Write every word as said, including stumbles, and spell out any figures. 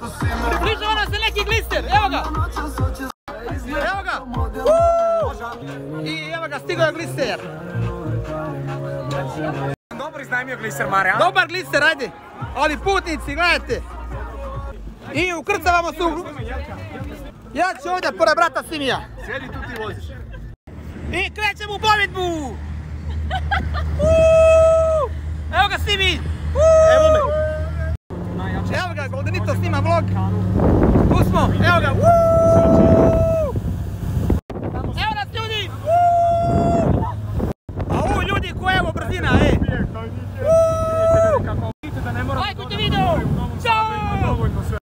Približava nam se neki glister, evo ga! Evo ga! I evo ga, stigao je glister! Dobro iznajmio glister, Mare, a? Dobar glister, ajde! Ali putnici, gledajte! I ukrcavamo se u... Ja ću ovdje pored brata Simija. Sjedi tu ti voziš. I krećemo u plovidbu! Evo ga Simi! Evo me! Evo ga, Goldenito snima vlog. Tu smo, evo ga!